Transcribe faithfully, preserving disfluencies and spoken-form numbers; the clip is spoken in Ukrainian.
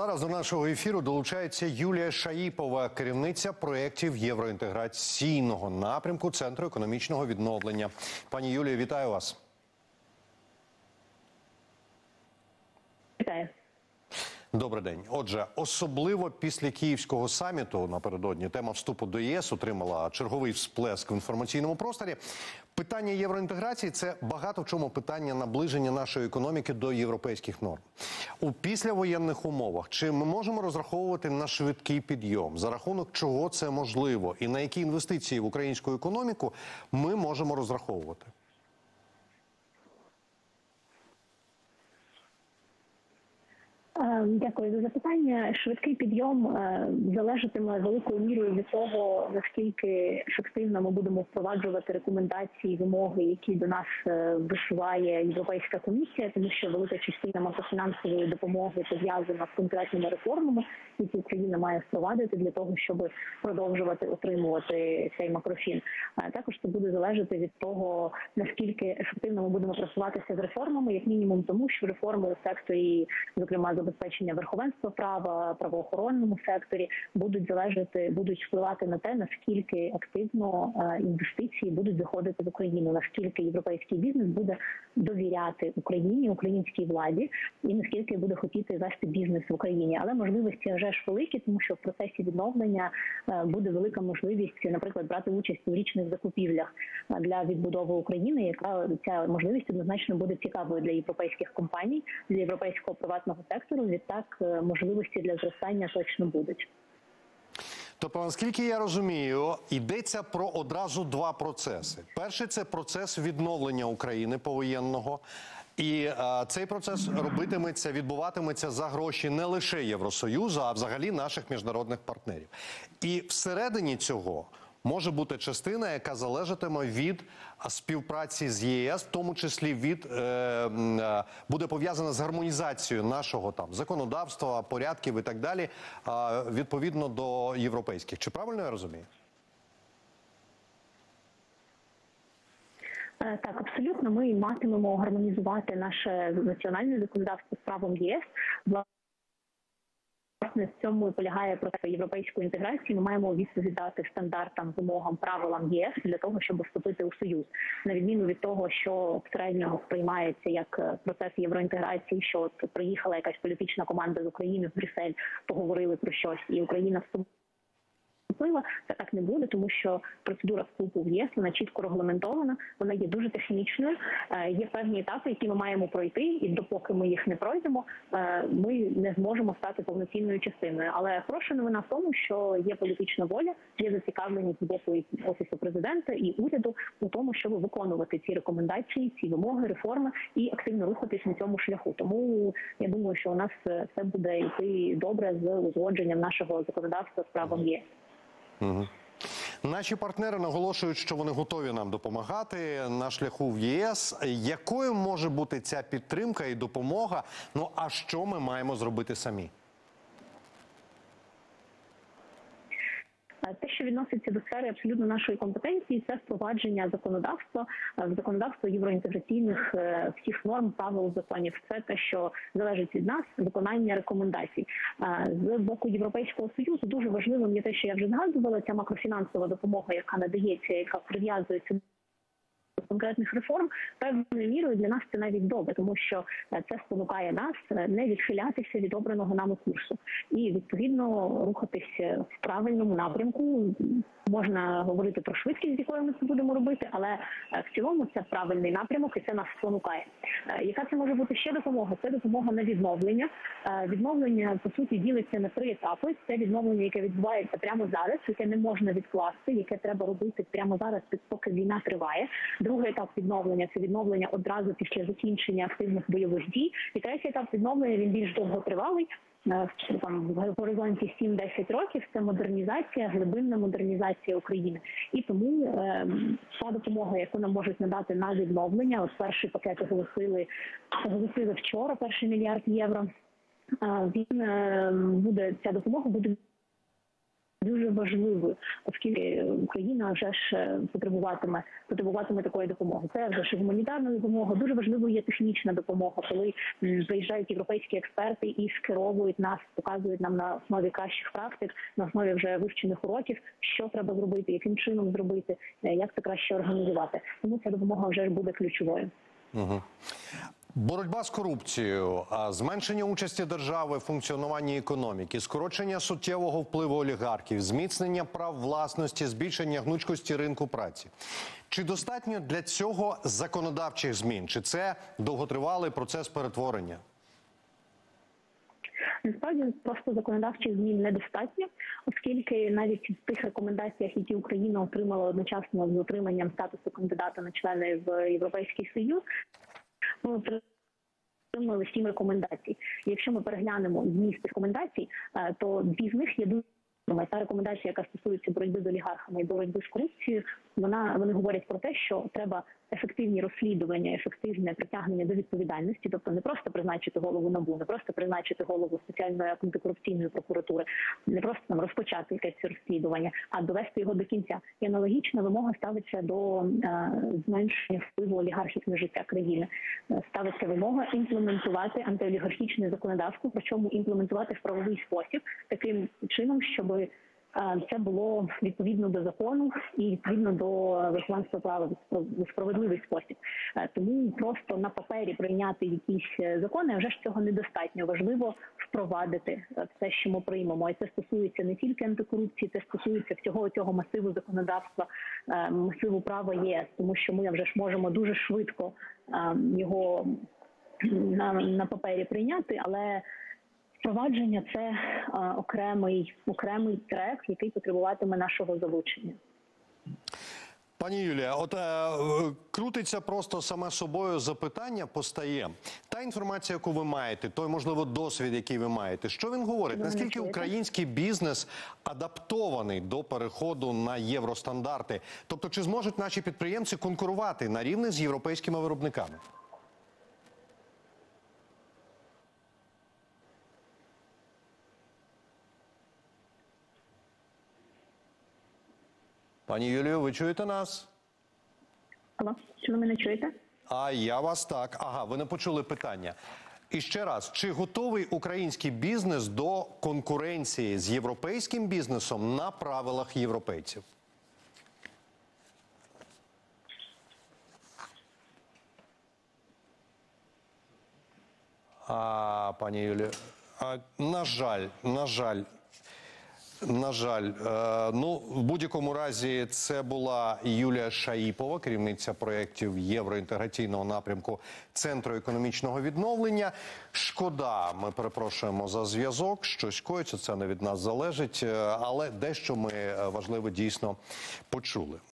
зараз до нашого ефіру долучається Юлія Шаїпова, керівниця проєктів євроінтеграційного напрямку Центру економічного відновлення. Пані Юлія, вітаю вас. Вітаю. Добрий день. Отже, особливо після Київського саміту напередодні тема вступу до ЄС отримала черговий всплеск в інформаційному просторі. Питання євроінтеграції – це багато в чому питання наближення нашої економіки до європейських норм. У післявоєнних умовах чи ми можемо розраховувати на швидкий підйом? За рахунок чого це можливо? І на які інвестиції в українську економіку ми можемо розраховувати? Дякую за запитання. Швидкий підйом залежатиме великою мірою від того, наскільки ефективно ми будемо впроваджувати рекомендації, вимоги, які до нас висуває Європейська комісія, тому що велика частина макрофінансової допомоги пов'язана з конкретними реформами, які Україна має впровадити для того, щоб продовжувати отримувати цей макрофін. Також це буде залежати від того, наскільки ефективно ми будемо просуватися з реформами, як мінімум тому, що реформи у секторі, зокрема, забезпечення верховенства права, правоохоронному секторі будуть залежати, будуть впливати на те, наскільки активно інвестиції будуть заходити в Україну, наскільки європейський бізнес буде довіряти Україні, українській владі, і наскільки буде хотіти вести бізнес в Україні. Але можливості вже ж великі, тому що в процесі відновлення буде велика можливість, наприклад, брати участь у річних закупівлях для відбудови України, яка ця можливість однозначно буде цікавою для європейських компаній, для європейського приватного сектору. Відтак можливості для зростання точно будуть. Тобто, наскільки я розумію, йдеться про одразу два процеси. Перший – це процес відновлення України повоєнного. І а, цей процес робитиметься, відбуватиметься за гроші не лише Євросоюзу, а взагалі наших міжнародних партнерів. І всередині цього може бути частина, яка залежатиме від співпраці з ЄС, в тому числі від е, е, буде пов'язана з гармонізацією нашого там законодавства, порядків і так далі, е, відповідно до європейських. Чи правильно я розумію? Так, абсолютно. Ми матимемо гармонізувати наше національне законодавство з правом ЄС. Власне, в цьому і полягає процес європейської інтеграції. Ми маємо відповідати стандартам, вимогам, правилам ЄС для того, щоб вступити у Союз. На відміну від того, що середньо сприймається як процес євроінтеграції, що от приїхала якась політична команда з України в Брюссель, поговорили про щось, і Україна вступила. Це так не буде, тому що процедура вступу в ЄС, вона чітко регламентована, вона є дуже технічною, є певні етапи, які ми маємо пройти, і допоки ми їх не пройдемо, ми не зможемо стати повноцінною частиною. Але хороша новина в тому, що є політична воля, є зацікавленість з боку Офісу Президента і уряду у тому, щоб виконувати ці рекомендації, ці вимоги, реформи і активно рухатись на цьому шляху. Тому я думаю, що у нас все буде йти добре з узгодженням нашого законодавства з правом ЄС. Угу. Наші партнери наголошують, що вони готові нам допомагати на шляху в ЄС. Якою може бути ця підтримка і допомога? Ну, а що ми маємо зробити самі? Те, що відноситься до сфери абсолютно нашої компетенції, це впровадження законодавства, законодавства євроінтеграційних всіх норм, правил, законів. Це те, що залежить від нас, виконання рекомендацій. З боку Європейського Союзу дуже важливим є те, що я вже згадувала, ця макрофінансова допомога, яка надається, яка прив'язується до конкретних реформ, певною мірою для нас це навіть добре, тому що це спонукає нас не відхилятися від обраного нами курсу і, відповідно, рухатися в правильному напрямку. Можна говорити про швидкість, з якою ми це будемо робити, але в цілому це правильний напрямок і це нас спонукає. Яка це може бути ще допомога? Це допомога на відновлення. Відновлення, по суті, ділиться на три етапи. Це відновлення, яке відбувається прямо зараз, яке не можна відкласти, яке треба робити прямо зараз, поки війна триває. Другий етап відновлення – це відновлення одразу після закінчення активних бойових дій. І третій етап відновлення, він більш довготривалий, там, в горизонті сім-десять років, це модернізація, глибинна модернізація України. І тому е, та допомога, яку нам можуть надати на відновлення, от перший пакет оголосили, оголосили вчора, перший мільярд євро, е, він е, буде, ця допомога буде дуже важливою, оскільки Україна вже ж потребуватиме потребуватиме такої допомоги. Це вже ж гуманітарна допомога. Дуже важливою є технічна допомога, коли приїжджають європейські експерти і скеровують нас, показують нам на основі кращих практик, на основі вже вивчених уроків, що треба зробити, яким чином зробити, як це краще організувати. Тому ця допомога вже ж буде ключовою. Угу. Боротьба з корупцією, зменшення участі держави в функціонуванні економіки, скорочення суттєвого впливу олігархів, зміцнення прав власності, збільшення гнучкості ринку праці. Чи достатньо для цього законодавчих змін? Чи це довготривалий процес перетворення? Насправді, просто законодавчих змін недостатньо, оскільки навіть в тих рекомендаціях, які Україна отримала одночасно з отриманням статусу кандидата на члени в Європейський Союз, ми отримали сім рекомендацій. І якщо ми переглянемо зміст рекомендацій, то дві з них є дуже. Та рекомендація, яка стосується боротьби з олігархами і боротьби з корупцією, вона вони говорять про те, що треба ефективні розслідування, ефективне притягнення до відповідальності, тобто не просто призначити голову НАБУ, не просто призначити голову спеціальної антикорупційної прокуратури, не просто там розпочати якесь розслідування, а довести його до кінця. І аналогічна вимога ставиться до е, зменшення впливу олігархів на життя країни. Ставиться вимога імплементувати антиолігархічне законодавство, причому імплементувати в правовий спосіб, таким чином, щоб це було відповідно до закону і відповідно до верховенства права в справедливий спосіб. Тому просто на папері прийняти якісь закони, а вже ж цього недостатньо. Важливо впровадити все, що ми приймемо. І це стосується не тільки антикорупції, це стосується всього цього масиву законодавства, масиву права ЄС, тому що ми вже ж можемо дуже швидко його на, на папері прийняти, але впровадження – це а, окремий, окремий трек, який потребуватиме нашого залучення. Пані Юлія, от е, крутиться просто саме собою запитання постає. Та інформація, яку ви маєте, той, можливо, досвід, який ви маєте, що він говорить? Ви Наскільки український бізнес адаптований до переходу на євростандарти? Тобто, чи зможуть наші підприємці конкурувати на рівні з європейськими виробниками? Пані Юлію, ви чуєте нас? Алло, чи ви мене чуєте? А я вас так. Ага, ви не почули питання. І ще раз, чи готовий український бізнес до конкуренції з європейським бізнесом на правилах європейців? А, пані Юлію, а, на жаль, на жаль. На жаль, ну, в будь-якому разі це була Юлія Шаїпова, керівниця проєктів євроінтеграційного напрямку Центру економічного відновлення. Шкода, ми перепрошуємо за зв'язок, щось коїться, це не від нас залежить, але дещо ми важливе дійсно почули.